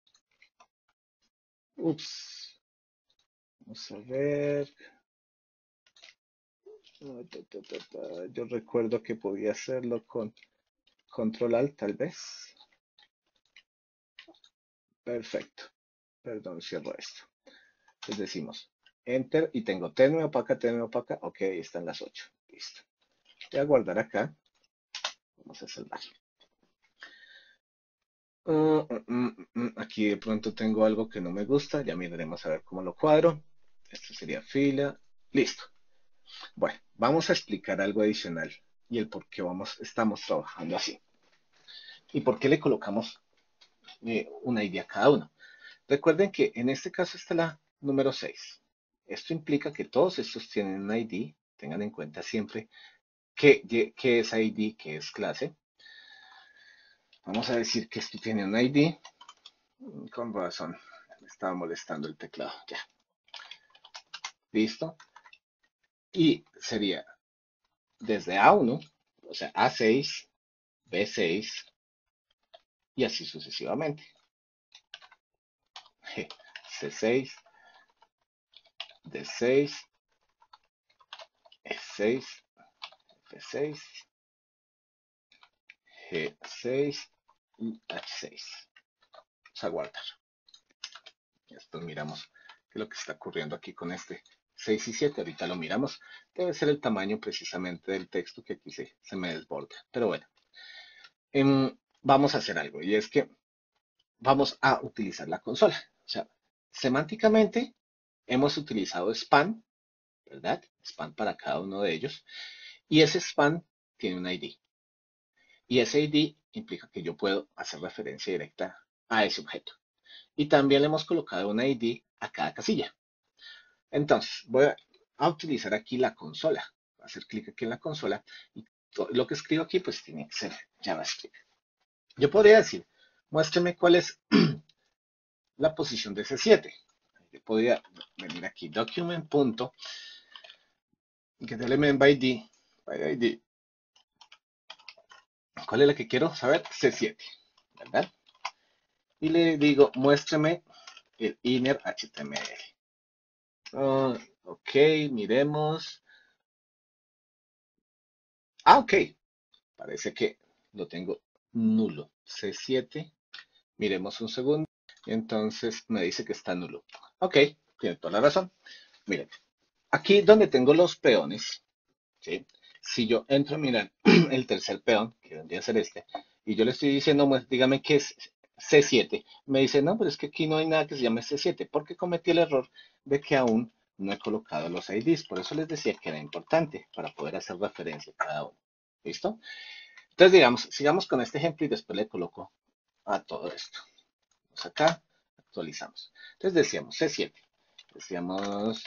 Ups. Vamos a ver. Yo recuerdo que podía hacerlo con control alt, tal vez. Perfecto. Perdón, cierro esto. Les decimos enter y tengo tenue, opaca, tenue, opaca. Ok, ahí están las ocho. Listo. Voy a guardar acá. Vamos a salvar. Uh, mm, mm, mm, Aquí de pronto tengo algo que no me gusta. Ya miraremos a ver cómo lo cuadro. Esto sería fila. Listo. Bueno, vamos a explicar algo adicional y el por qué vamos, estamos trabajando así. Y por qué le colocamos eh, una I D a cada uno. Recuerden que en este caso está la número seis. Esto implica que todos estos tienen una I D. Tengan en cuenta siempre que, que es I D, que es clase. Vamos a decir que esto tiene una I D. Con razón, me estaba molestando el teclado. Ya. Listo. Y sería desde A uno, o sea, A seis, B seis y así sucesivamente. C seis, D seis, E seis, F seis, G seis y H seis. Vamos a guardar. Después miramos qué es lo que está ocurriendo aquí con este seis y siete. Ahorita lo miramos. Debe ser el tamaño precisamente del texto que aquí se, se me desborda. Pero bueno, em, vamos a hacer algo y es que vamos a utilizar la consola. O sea, semánticamente hemos utilizado span, ¿verdad? Span para cada uno de ellos. Y ese span tiene un I D. Y ese I D implica que yo puedo hacer referencia directa a ese objeto. Y también le hemos colocado un I D a cada casilla. Entonces, voy a utilizar aquí la consola. Voy a hacer clic aquí en la consola y lo que escribo aquí pues tiene que ser JavaScript. Yo podría decir, muéstrame cuál es la posición de C siete. Yo podría venir aquí, document. Get element by ID, by I D. ¿Cuál es la que quiero saber? C siete, ¿verdad? Y le digo, muéstrame el inner H T M L. Oh, ok, miremos. Ah, ok. Parece que lo tengo nulo. C siete. Miremos un segundo. Entonces me dice que está nulo. Ok, tiene toda la razón. Miren, aquí donde tengo los peones, ¿sí? Si yo entro a mirar el tercer peón, que vendría a ser este, y yo le estoy diciendo, pues, dígame qué es C siete, me dice, no, pero es que aquí no hay nada que se llame C siete, porque cometí el error de que aún no he colocado los I Ds. Por eso les decía que era importante para poder hacer referencia a cada uno. ¿Listo? Entonces, digamos, sigamos con este ejemplo y después le coloco a todo esto. Vamos acá, actualizamos. Entonces decíamos C siete. Decíamos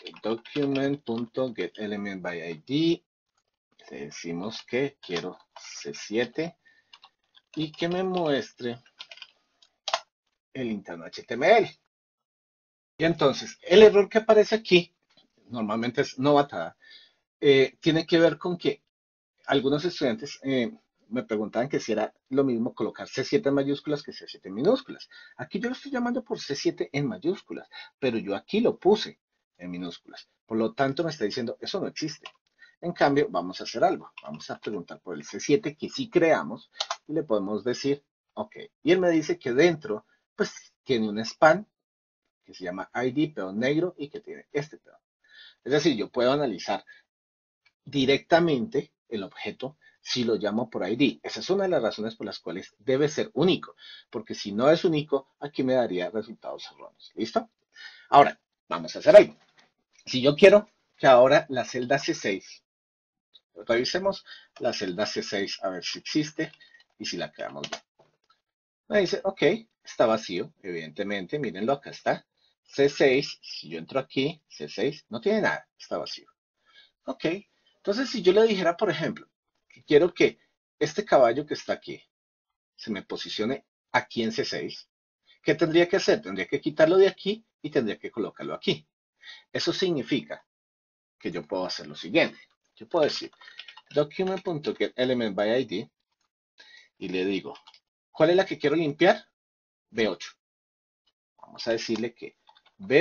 document.getElementById. Le decimos que quiero C siete y que me muestre el interno H T M L. Y entonces, el error que aparece aquí, normalmente es novatada, eh, tiene que ver con que algunos estudiantes eh, me preguntaban que si era lo mismo colocar C siete en mayúsculas que C siete en minúsculas. Aquí yo lo estoy llamando por C siete en mayúsculas, pero yo aquí lo puse en minúsculas. Por lo tanto, me está diciendo, eso no existe. En cambio, vamos a hacer algo. Vamos a preguntar por el C siete que sí creamos y le podemos decir, ok. Y él me dice que dentro, pues, tiene un span que se llama I D, peón negro, y que tiene este peón. Es decir, yo puedo analizar directamente el objeto si lo llamo por I D. Esa es una de las razones por las cuales debe ser único, porque si no es único, aquí me daría resultados erróneos. ¿Listo? Ahora, vamos a hacer algo. Si yo quiero que ahora la celda C seis, revisemos la celda C seis a ver si existe y si la creamos bien. Me dice, ok, está vacío, evidentemente, mírenlo, acá está. C seis, si yo entro aquí, C seis, no tiene nada, está vacío. Ok, entonces si yo le dijera, por ejemplo, que quiero que este caballo que está aquí se me posicione aquí en C seis, ¿qué tendría que hacer? Tendría que quitarlo de aquí y tendría que colocarlo aquí. Eso significa que yo puedo hacer lo siguiente. Yo puedo decir document.getElementById y le digo, ¿cuál es la que quiero limpiar? B ocho. Vamos a decirle que B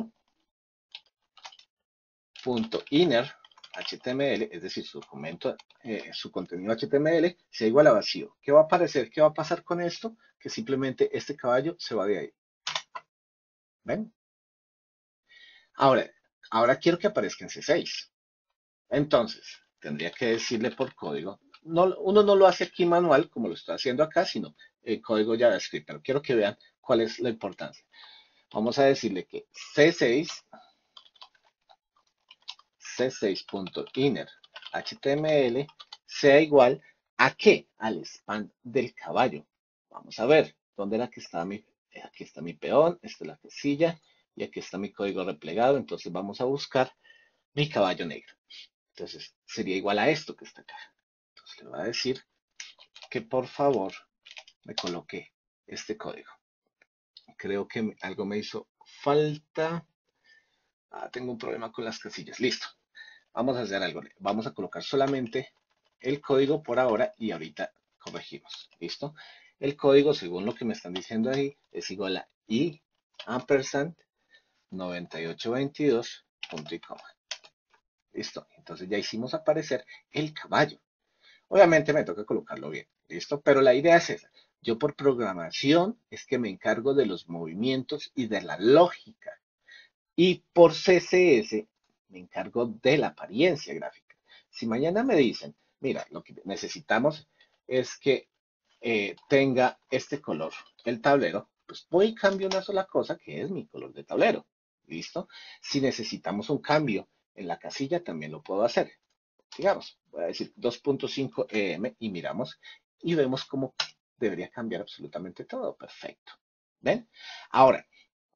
ocho.inner H T M L, es decir, su documento, eh, su contenido H T M L, sea igual a vacío. ¿Qué va a aparecer? ¿Qué va a pasar con esto? Que simplemente este caballo se va de ahí. ¿Ven? Ahora, ahora quiero que aparezca en C seis. Entonces, tendría que decirle por código. No, uno no lo hace aquí manual, como lo estoy haciendo acá, sino el código JavaScript. Pero quiero que vean cuál es la importancia. Vamos a decirle que C seis, C seis.inner H T M L sea igual a qué? Al span del caballo. Vamos a ver, ¿dónde era que estaba mi? Aquí está mi peón, esta es la casilla y aquí está mi código replegado. Entonces vamos a buscar mi caballo negro. Entonces sería igual a esto que está acá. Entonces le voy a decir que por favor me coloque este código. Creo que algo me hizo falta. Ah, tengo un problema con las casillas. Listo. Vamos a hacer algo. Vamos a colocar solamente el código por ahora y ahorita corregimos. ¿Listo? El código, según lo que me están diciendo ahí, es igual a i ampersand noventa y ocho veintidós punto y coma. ¿Listo? Entonces ya hicimos aparecer el caballo. Obviamente me toca colocarlo bien. ¿Listo? Pero la idea es esa. Yo por programación es que me encargo de los movimientos y de la lógica. Y por C S S me encargo de la apariencia gráfica. Si mañana me dicen, mira, lo que necesitamos es que eh, tenga este color, el tablero, pues voy y cambio una sola cosa que es mi color de tablero. ¿Listo? Si necesitamos un cambio en la casilla, también lo puedo hacer. Digamos, voy a decir dos punto cinco E M y miramos y vemos cómo debería cambiar absolutamente todo. Perfecto. ¿Ven? Ahora,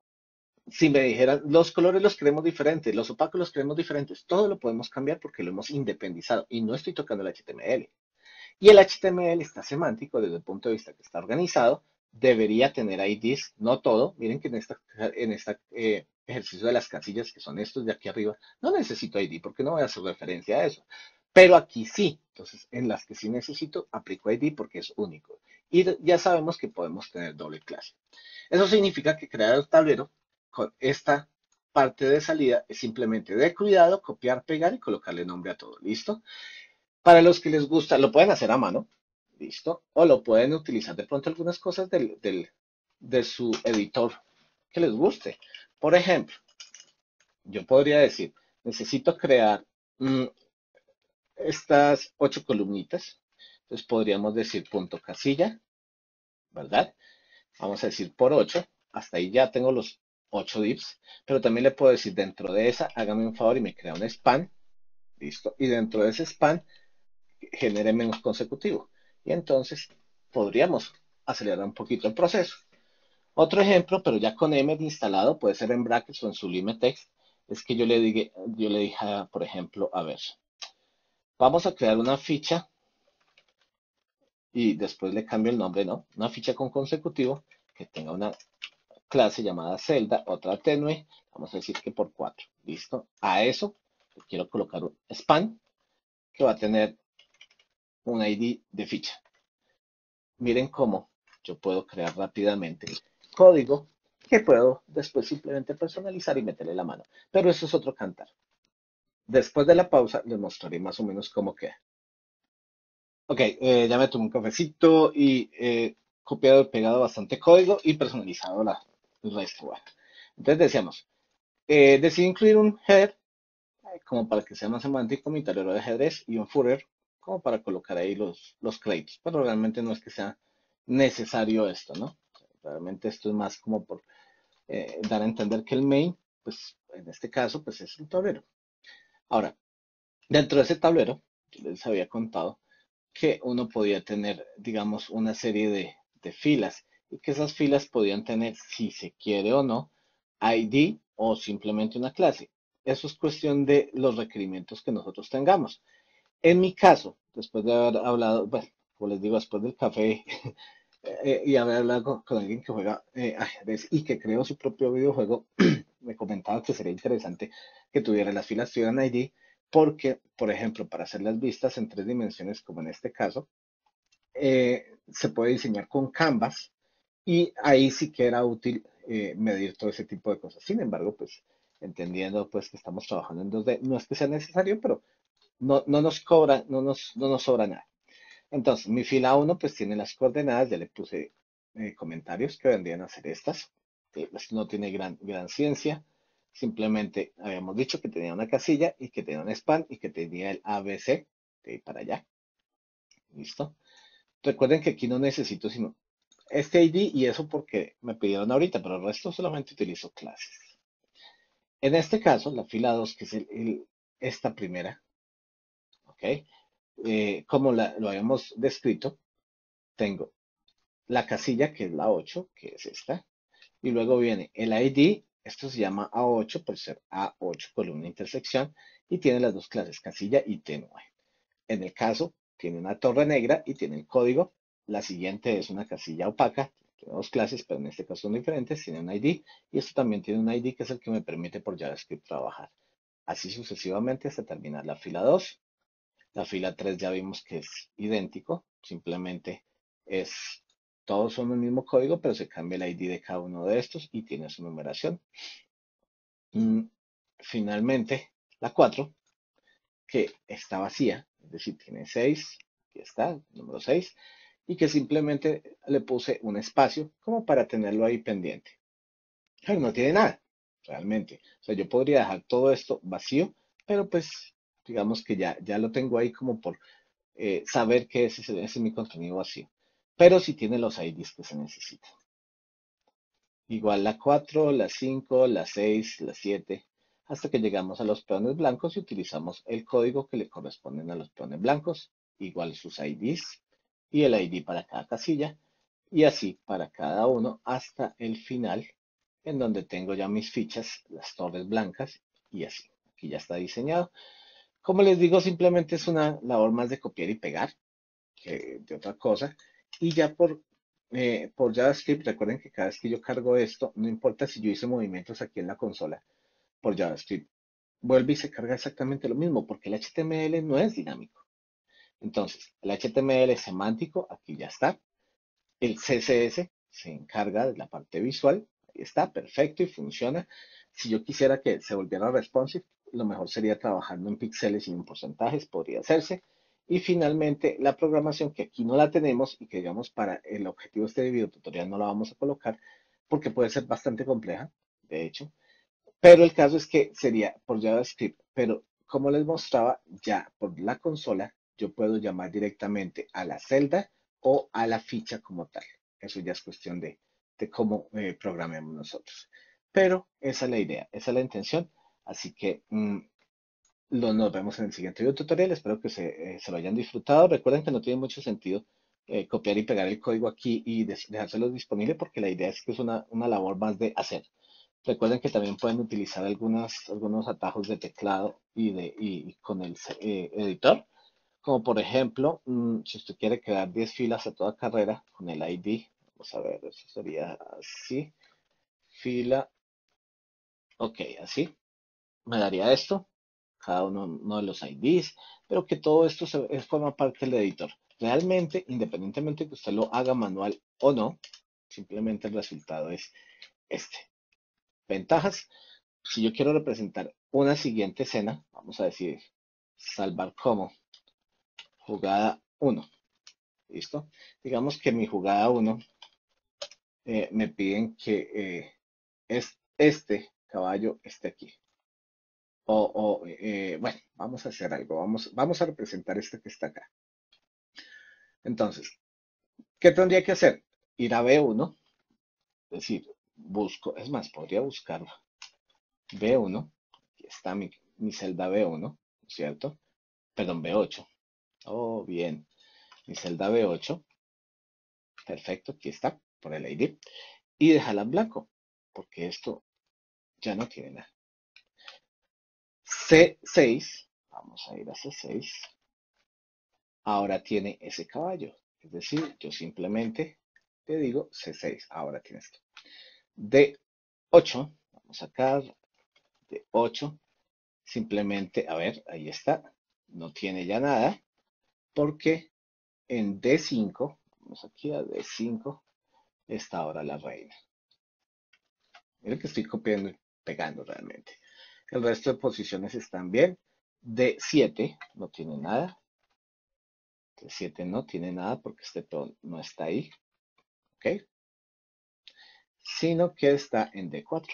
si me dijeran, los colores los queremos diferentes, los opacos los queremos diferentes, todo lo podemos cambiar porque lo hemos independizado y no estoy tocando el H T M L. Y el H T M L está semántico desde el punto de vista que está organizado, debería tener I Ds, no todo. Miren que en este en esta, eh, ejercicio de las casillas, que son estos de aquí arriba, no necesito I D porque no voy a hacer referencia a eso. Pero aquí sí, entonces en las que sí necesito, aplico I D porque es único. Y ya sabemos que podemos tener doble clase. Eso significa que crear el tablero con esta parte de salida es simplemente de cuidado, copiar, pegar y colocarle nombre a todo. ¿Listo? Para los que les gusta, lo pueden hacer a mano. ¿Listo? O lo pueden utilizar de pronto algunas cosas del, del, de su editor que les guste. Por ejemplo, yo podría decir, necesito crear mmm, estas ocho columnitas. Entonces podríamos decir punto casilla, ¿verdad? Vamos a decir por ocho, hasta ahí ya tengo los ocho divs, pero también le puedo decir dentro de esa, hágame un favor y me crea un span, listo, y dentro de ese span, genere menos consecutivo. Y entonces podríamos acelerar un poquito el proceso. Otro ejemplo, pero ya con M instalado, puede ser en brackets o en Sublime Text, es que yo le dije, yo le dije, por ejemplo, a ver, vamos a crear una ficha y después le cambio el nombre, ¿no? Una ficha con consecutivo que tenga una clase llamada celda, otra tenue, vamos a decir que por cuatro, ¿listo? A eso quiero colocar un span que va a tener un I D de ficha. Miren cómo yo puedo crear rápidamente código que puedo después simplemente personalizar y meterle la mano. Pero eso es otro cantar. Después de la pausa les mostraré más o menos cómo queda. Ok, eh, ya me tomé un cafecito y eh, copiado y pegado bastante código y personalizado la, el resto. Bueno. Entonces decíamos, eh, decidí incluir un header. como para que sea más semántico, mi tablero de ajedrez y un footer como para colocar ahí los, los créditos. Pero realmente no es que sea necesario esto, ¿no? Realmente esto es más como por eh, dar a entender que el main, pues en este caso, pues es un tablero. Ahora, dentro de ese tablero, yo les había contado que uno podía tener, digamos, una serie de, de filas y que esas filas podían tener, si se quiere o no, I D o simplemente una clase. Eso es cuestión de los requerimientos que nosotros tengamos. En mi caso, después de haber hablado, bueno, como les digo, después del café eh, y haber hablado con, con alguien que juega eh, ajedrez y que creó su propio videojuego, me comentaba que sería interesante que tuviera las filas tuvieran I D, porque, por ejemplo, para hacer las vistas en tres dimensiones, como en este caso, eh, se puede diseñar con Canvas y ahí sí que era útil eh, medir todo ese tipo de cosas. Sin embargo, pues entendiendo pues que estamos trabajando en dos D, no es que sea necesario, pero no, no nos cobra, no nos, no nos sobra nada. Entonces, mi fila uno pues tiene las coordenadas, ya le puse eh, comentarios que vendrían a ser estas. Eh, esto no tiene gran, gran ciencia, simplemente habíamos dicho que tenía una casilla y que tenía un span y que tenía el A B C de ahí para allá. ¿Listo? Recuerden que aquí no necesito sino este I D y eso porque me pidieron ahorita, pero el resto solamente utilizo clases. En este caso, la fila dos, que es el- el- esta primera, ¿ok? Eh, como la- lo habíamos descrito, tengo la casilla, que es la ocho, que es esta, y luego viene el I D, esto se llama A ocho por ser A ocho columna intersección, y tiene las dos clases, casilla y tenue. En el caso, tiene una torre negra y tiene el código. La siguiente es una casilla opaca. Tiene dos clases, pero en este caso son diferentes. Tiene un I D y esto también tiene un I D que es el que me permite por JavaScript trabajar. Así sucesivamente hasta terminar la fila dos. La fila tres ya vimos que es idéntico. Simplemente es, todos son el mismo código, pero se cambia el I D de cada uno de estos y tiene su numeración. Mm, Finalmente, la cuatro que está vacía, es decir, tiene seis, aquí está, número seis, y que simplemente le puse un espacio como para tenerlo ahí pendiente. Pero no tiene nada, realmente. O sea, yo podría dejar todo esto vacío, pero pues digamos que ya, ya lo tengo ahí como por eh, saber que ese, es- ese es mi contenido vacío. Pero sí tiene los I Ds que se necesitan. Igual la cuatro, la cinco, la seis, la siete, hasta que llegamos a los peones blancos y utilizamos el código que le corresponden a los peones blancos, igual sus I Ds y el I D para cada casilla, y así para cada uno hasta el final, en donde tengo ya mis fichas, las torres blancas, y así. Aquí ya está diseñado. Como les digo, simplemente es una labor más de copiar y pegar que de otra cosa. Y ya por, eh, por JavaScript, recuerden que cada vez que yo cargo esto, no importa si yo hice movimientos aquí en la consola, por JavaScript, vuelve y se carga exactamente lo mismo, porque el H T M L no es dinámico. Entonces, el H T M L semántico, aquí ya está. El C S S se encarga de la parte visual, ahí está, perfecto y funciona. Si yo quisiera que se volviera responsive, lo mejor sería trabajando en píxeles y en porcentajes, podría hacerse. Y finalmente, la programación, que aquí no la tenemos y que digamos para el objetivo de este video tutorial no la vamos a colocar porque puede ser bastante compleja, de hecho. Pero el caso es que sería por JavaScript, pero como les mostraba, ya por la consola yo puedo llamar directamente a la celda o a la ficha como tal. Eso ya es cuestión de, de cómo eh, programemos nosotros. Pero esa es la idea, esa es la intención. Así que mm, lo, nos vemos en el siguiente video tutorial. Espero que se, eh, se lo hayan disfrutado. Recuerden que no tiene mucho sentido eh, copiar y pegar el código aquí y des- dejárselo disponible porque la idea es que es una, una labor más de hacer. Recuerden que también pueden utilizar algunas, algunos atajos de teclado y, de, y con el eh, editor, como por ejemplo, mm, si usted quiere crear diez filas a toda carrera con el I D, vamos a ver, eso sería así, fila, ok, así, me daría esto, cada uno, uno de los I Ds, pero que todo esto se, es- forma parte del editor. Realmente, independientemente que usted lo haga manual o no, simplemente el resultado es este. Ventajas. Si yo quiero representar una siguiente escena, vamos a decir, salvar como jugada uno, ¿listo? Digamos que mi jugada uno eh, me piden que eh, es, este caballo esté aquí. O, o, eh, bueno, vamos a hacer algo. Vamos, vamos a representar este que está acá. Entonces, ¿qué tendría que hacer? Ir a B uno, es decir, busco, es más, podría buscar B uno. Aquí está mi, mi celda B uno, ¿cierto? Perdón, B ocho. Oh, bien. Mi celda B ocho. Perfecto, aquí está, por el I D. Y déjala en blanco, porque esto ya no tiene nada. C seis, vamos a ir a C seis. Ahora tiene ese caballo. Es decir, yo simplemente te digo C seis, ahora tienes esto. D ocho, vamos a sacar D ocho. Simplemente, a ver, ahí está. No tiene ya nada, porque en D cinco, vamos aquí a D cinco, está ahora la reina. Miren que estoy copiando y pegando realmente. El resto de posiciones están bien. D siete no tiene nada. D siete no tiene nada porque este peón no está ahí. ¿Ok? Sino que está en D cuatro.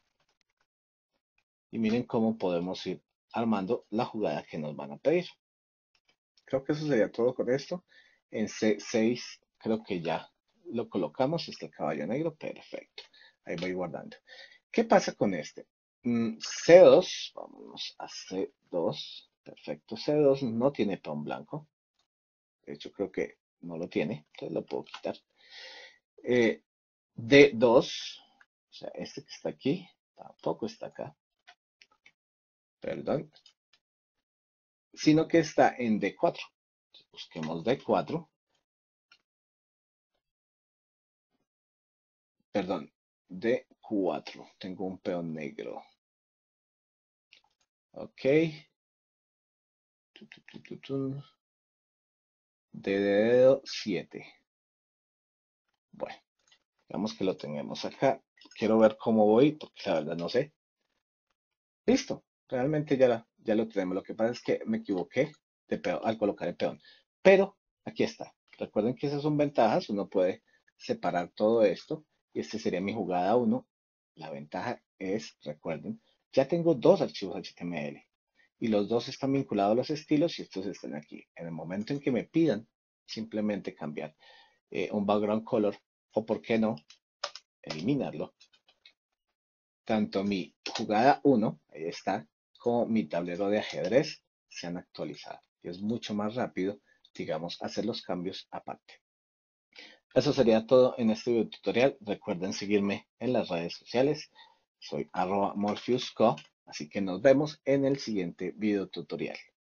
Y miren cómo podemos ir armando la jugada que nos van a pedir. Creo que eso sería todo con esto. En C seis creo que ya lo colocamos. Este caballo negro. Perfecto. Ahí voy guardando. ¿Qué pasa con este? Mm, C dos. Vámonos a C dos. Perfecto. C dos no tiene peón blanco. De hecho, creo que no lo tiene. Entonces lo puedo quitar. Eh, D dos. O sea, este que está aquí. Tampoco está acá. Perdón. Sino que está en D cuatro. Busquemos D cuatro. Perdón, D cuatro. Tengo un peón negro. Ok. Tu, tu, tu, tu, tu. D dedo siete. Bueno, digamos que lo tenemos acá. Quiero ver cómo voy, porque la verdad no sé. Listo. Realmente ya, la- ya lo tenemos. Lo que pasa es que me equivoqué de peón, al colocar el peón. Pero aquí está. Recuerden que esas son ventajas. Uno puede separar todo esto. Y este sería mi jugada uno. La ventaja es, recuerden, ya tengo dos archivos H T M L. Y los dos están vinculados a los estilos y estos están aquí. En el momento en que me pidan simplemente cambiar eh, un background color o, por qué no, eliminarlo, tanto mi jugada uno, ahí está, como mi tablero de ajedrez se han actualizado. Y es mucho más rápido, digamos, hacer los cambios aparte. Eso sería todo en este video tutorial. Recuerden seguirme en las redes sociales. Soy arroba morpheusco, así que nos vemos en el siguiente video tutorial.